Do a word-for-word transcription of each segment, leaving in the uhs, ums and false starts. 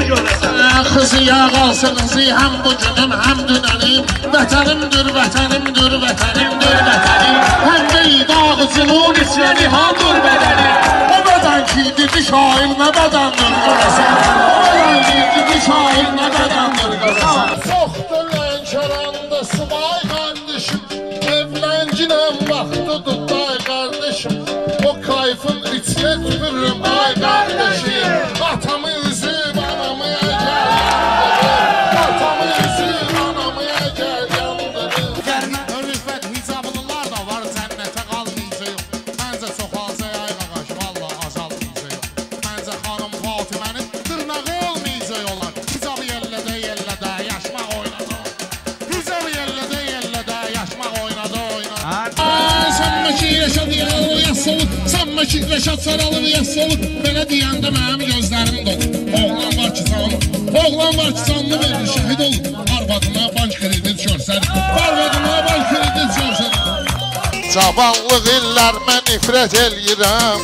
görəsən. Xızı yağ alsın qızı həm bu günüm həm dünənim. Vətənimdir, vətənimdir, vətənimdir, vətənim. Həm də idağıcının içə nihandır bədənim. O bədən ki dedi şair nə bədəndir görəsən. O bədən ki dedi şair nə bədəndir görəsən. Çoxdur Lənkəranda subay qardeşim. Evləncinəm vaxtı tutay qardeşim. O kayfın içine tüpürüm ay kardeşim. Atamı üzüb anamı gel yandırır. Atamı üzüb anamı gel yandırır. Rüfət hicablılar da var, cənnətə qalmayacaq. Məncə çox azə ay qaqaş, valla azalmayacaq. Məncə xanım Fatimənin dırnağı olmayacaq olan. Hicabı yellədə yellədə yaşmaq oynadı. Hicabı yellədə yellədə yaşmaq oynadı oynadı. Sanma ki yaşadı yaralı yassalı. Sanma ki Reşat Saralı yassalı. Belə deyəndə mənim gözlərim dolu. Oğlan var ki canlı. Oğlan var ki canlı verir şəhid olur. Arvadına bank kredit görsədir. Arvadına bank kredit görsədir. Cavanlıq illər mən nifrət eləyirəm.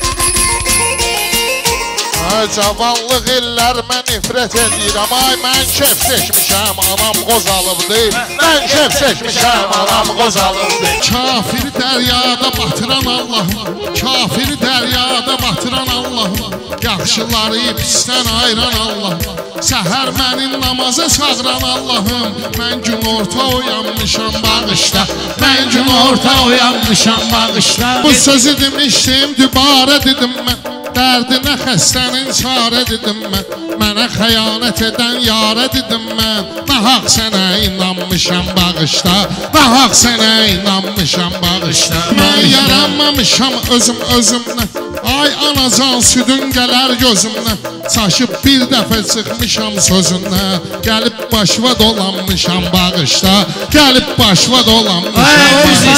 Ay cavanlıq illər mən nifrət eləyirəm. Ay mən kef seçmişəm, anam qozalıbdı. Mən kef seçmişəm, anam qozalıbdı. Kafiri dəryada batıran Allahım. Kafiri dəryada batıran Allahım. Yaxşıları pisdən ayıran Allahım. Səhər mənim namaza çağıran Allahım. Mən gün orta oyanmışam bağışda. Mən gün orta oyanmışam bağışda. Bu sözü demişdim, dübarə dedim mən. Dərdinə xəstənin çarə dedim mən. Mənə xəyanət edən yarə dedim mən. Nahaq sənə inanmışam bağışda. Nahaq sənə inanmışam bağışda. Mən yaranmamışam özüm özümlə. Ay anacan südün gələr gözümdən. Çaşıb bir dəfə çıxmışam sözündən. Gəlib başva dolanmışam bağışda. Gəlib başva dolanmışam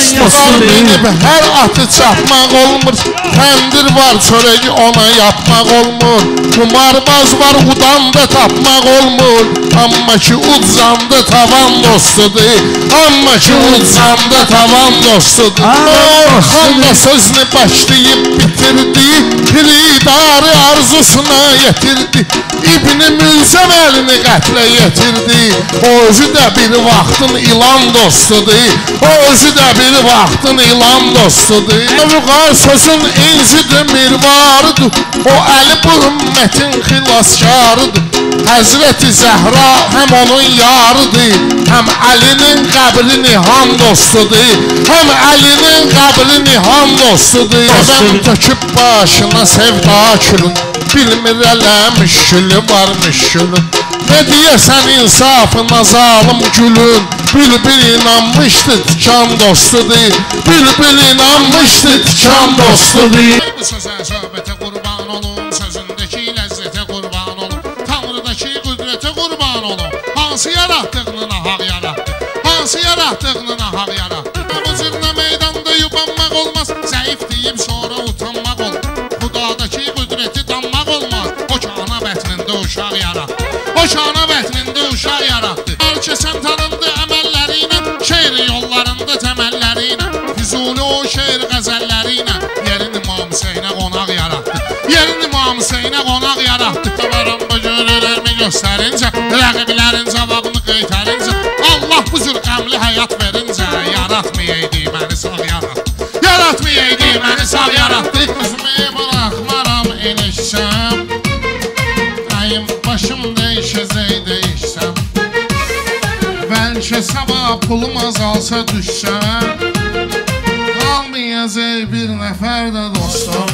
bağışda. Hər atı çapmaq olmur. Təndir var çörəyi ona yapmaq olmur. Kumarbaz var udanda tapmaq olmur. Amma ki udzanda tavan dostudur. Amma ki udzanda tavan dostudur. Orxan da sözünü başlayıb bitirdi. Piridarı arzusuna yetirdi. İbn-i Mülzəm əlini qətlə yetirdi. O özü də bir vaxtın ilan dostudur. O özü də bir vaxtın ilan dostudur. Vüqar sözün incidir mirvarıdır. O əli bu ümmətin xilaskarıdır. Həzrəti Zəhra həm onun yarıdır. Həm Əlinin qəbri nihan dostudur. Həm Əlinin qəbri nihan dostudur. Adam töküb başına sevda külün. Bilmir ələ müşkülü var müşkülün. Ne deyəsən insafına zalim gülün. Bülbül inanmışdı tikan dostudur. Bülbül inanmışdı tikan dostudur. Bu sözə söhbətə qurban olun. Sözündəki ləzzətə qurban olun. Tanrıdakı qüdrətə qurban olun. Hansı yaratdığını nahaq yaratdı. Hansı yaratdığını nahaq yaratdı. Bu cürlə meydanda yubanmaq olmaz. Zəif deyib sonra utanmaq olur. Xudadakı qüdrəti danmaq olmaz. O kana bətnində uşaq yaratdı. O kana bətnində uşaq yaratdı. Hər kəsən tanındı əməlləri ilə. Şeir yollarında təməlləri ilə. Füzuli o şeir qəzəlləri ilə. Yerin İmam Hüseynə qonaq yaratdı. Yerin İmam Hüseynə qonaq yaratdı. Varam bu görürlərimi göstərincə. Rəqiblərin cavabını qeytərincə. Allah bu cür qəmli həyat verincə. Yaratmayaydı məni sağ yaratdı. Yaratmayaydı məni sağ yaratdı. Üzümü bıraxmaram enişsəm. Əyim başım değişəcək değişsəm. Bəlkə sabah pulum azalsa düşsəm. Qalmayacaq bir nəfər də dostum.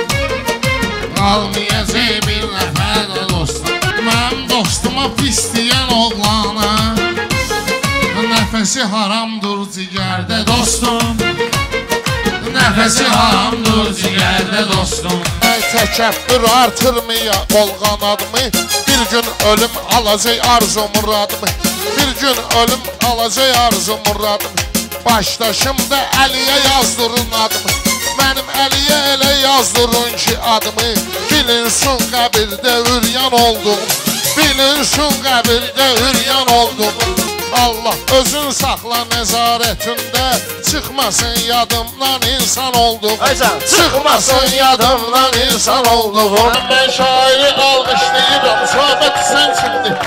Qalmayacaq bir nəfər də dostum. Mənim dostuma pis deyən oğlana. Nəfəsi haramdır cigərdə dostum. Nəfəsi haramdır cigərdə dostum. Təkəbbür artırmaya qolğanadımı. Bir gün ölüm alacaq arzu muradımı. Bir gün ölüm alacaq arzu muradımı. Başdaşımda Əliyə yazdırın adımı. Mənim Əliyə elə yazdırın ki adımı. Bilinsin qəbirdə üryan olduğum. Bilinsin qəbirdə üryan olduğum. Allah özün saxla nəzarətində. Çıxmasın yadımdan insan olduğum. Çıxmasın yadımdan insan olduğum. Mən şairi alqışlayıram. Söhbət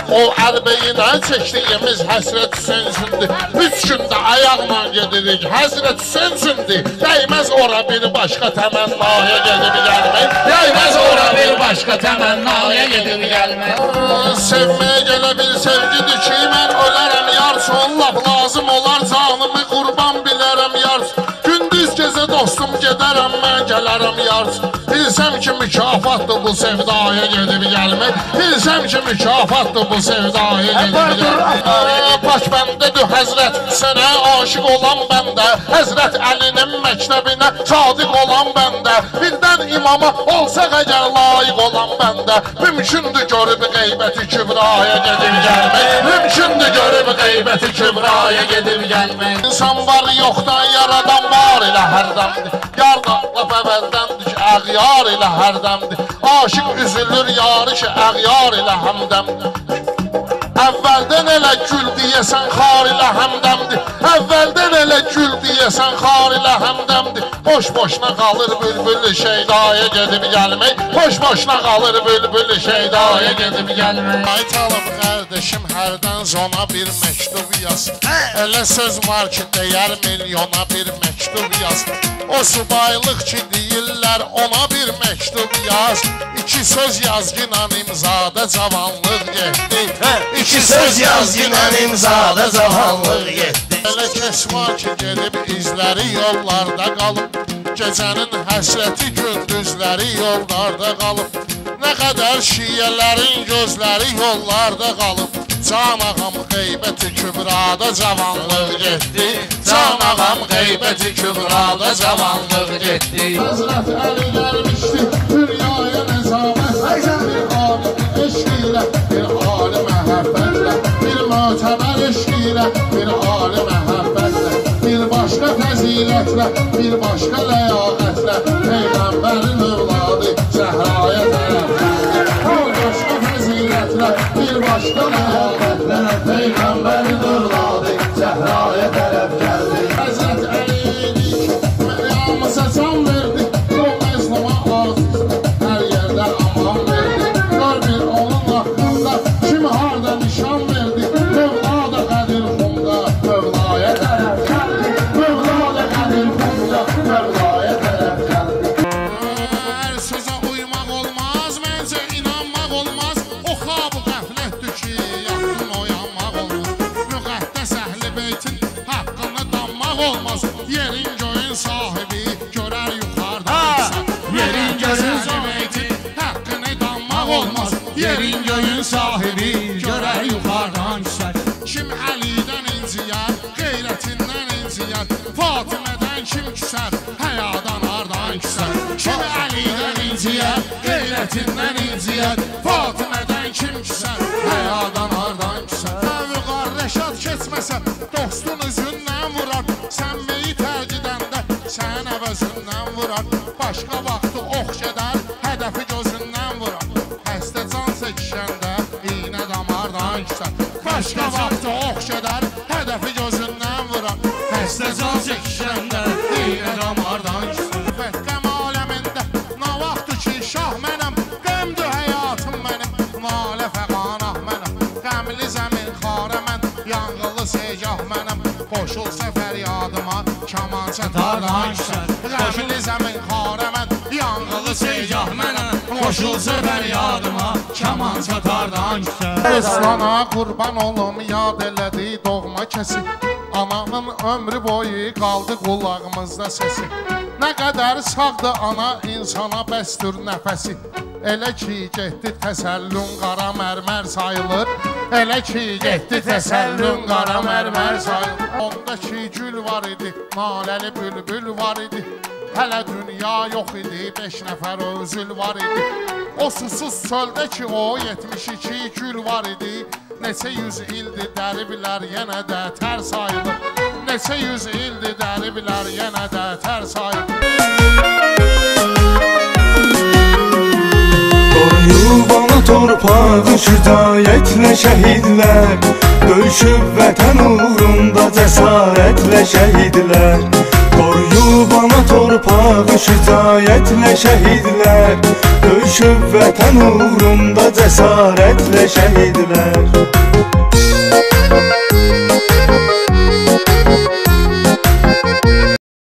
O əlbeyinə çəkdiyimiz həsrət Hüseynsündür. Üç gündə ayaqla gedirik, həsrət Hüseynsündür. Dəyməz ora bir başqa təmənnaya gedib gəlmək. Dəyməz ora bir başqa təmənnaya gedib gəlmək. Sevməyə gələ bir sevgidir ki, mən ölərəm yar. Son laf lazım olar, canımı qurban bilərəm yar. Gündüz gecə dostum gedərəm, mən gələrəm yar. Bilsəm ki, mükafatdır bu sevdaya gedib gəlmək. Bilsəm ki, mükafatdır bu sevdaya gedib gəlmək. Baş bəndədir həzrət, sənə aşıq olan bəndə. Həzrət Əlinin məktəbinə sadiq olan bəndə. Birdən imama olsaq əgər layiq olan bəndə. Mümkündür görüb qeybəti kübraya gedib gəlmək. Mümkündür görüb qeybəti kübraya gedib gəlmək. İnsan var yoxdan yaradan var elə hərdəmdir. Yardanlıq əvəldəndir ki, əğyar elə hərdəmdir. Aşıq üzülür yarı ki, əğyar elə həmdəmdir. Əvvəldən elə gül deyəsən xar ilə həmdəmdir. Əvvəldən elə gül deyəsən xar ilə həmdəmdir. Boş-boşuna qalır bülbül şeydaya gedib gəlmək. Boş-boşuna qalır bülbül şeydaya gedib gəlmək. Ay talım qardeşim, hərdən zona bir məktub yaz. Elə söz var ki, deyər milyona bir məktub yaz. O subaylıq ki, deyirlər ona bir məktub yaz. İki söz yazgınan imzada cavanlıq getdi. İki söz yazgınan imzada cavanlıq getdi. Elə kəs var ki, gedib izləri yollarda qalıb. Gecənin həsrəti gündüzləri yollarda qalıb. Nə qədər şiyələrin gözləri yollarda qalıb. Can ağam qeybəti kübrada cavanlıq getdi. Can ağam qeybəti kübrada cavanlıq getdi. Həzrət Əli gəlmişdi dünyaya nəzamət. Bir alim eşq ilə, bir alim məhəbbətlə. Bir mötəbər eşq ilə, bir alim məhəbbətlə. Bir başqa fəzilətlə, bir başqa ləyaqətlə. Peyğəmbərin övladı Zəhraya tərəf gəldi. Bir başqa fəzilətlə, bir başqa ləyaqətlə. Peyğəmbərin övladı Zəhraya tərəf gəldi. Həzrət Əli'dik, yalnıza can verdi. O məzluma aziz, hər yerdə aman verdi. Gör bir onun haqqında kim harda nişan verdi. Mövlada Qədir Xunda Mövlaya tərəf gəldi. Mövlada Qədir Xunda Mövlaya tərəf gəldi. Hər sözə uymaq olmaz, məncə inanmaq olmaz. O xab-ı qəflətdir ki, yaxın oyanmaq olmaz. Müqəddəs Əhl-i Beytin haqqını danmaq olmaz. Yerin göyün sahibi görər yuxardan. Yerin göyün sahibi haqqını danmaq olmaz. Yerin göyün sahibi görər yuxardan küsər. Kim Əlidən inciyər, qeyrətindən inciyər. Fatimədən kim küsər, həyadan hardan küsər. Kim Əlidən inciyər, qeyrətindən inciyər. Fatimədən kim küsər, həyadan hardan küsər. Vüqar Rəşad keçməsə, dostun üzündən vurar. Sən meyi tərcidəndə, sən əvəzindən vurar. Başqa vaxtı ox gedər, hədəfi gözündən vurar. Həstə can çəkişəndə, iynə damardan küsər. Başqa vaxtı ox gedər, hədəfi gözündən vurar. Həstə can çəkişəndə, iynə damardan küsər. Qəm aləmində, nə vaxtı ki, şah mənəm. Qəmdür həyatım mənim, malə fəqanah mənəm. Qəmli zəmin xarə mən, yanğılı segah mənəm. Qoşulsa fəryadıma, kaman çatardan küsər. Qəmli zəmin xarə mən, yanğılı segah mənəm. Qoşulsa fəryadıma, kaman çatardan küsər. Əslana qurban olum, yad elədi doğma kəsi. Ananın ömrü boyu qaldı qulağımızda səsi. Nə qədər sağdı ana, insana bəsdir nəfəsi. Elə ki, getdi təsəllün qara mərmər sayılır. Elə ki, getdi təsəllün qara mərmər sayılır. Ondakı gül var idi, naləli bülbül var idi. Hələ dünya yox idi, beş nəfər özül var idi. O susuz çöldə ki, o yetmiş iki gül var idi. Neçə yüz ildir dəriblər, yenə də tər sayılır. Neçə yüz ildir dəriblər, yenə də tər sayılır. Doyub ana torpağı şücaətlə şəhidlər. Döyüşüb vətən uğrunda cəsarətlə şəhidlər. Doyub ana torpağı torpağı şücayetle şehidler, döyüşüb vətən uğrunda cəsarətlə şəhidlər.